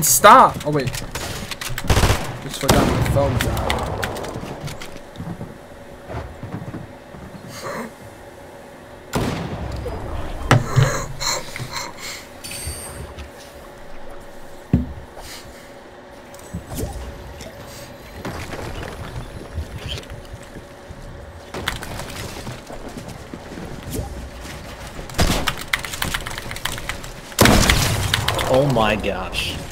fucking stop! Oh wait. Just forgot my phone died. Oh my gosh.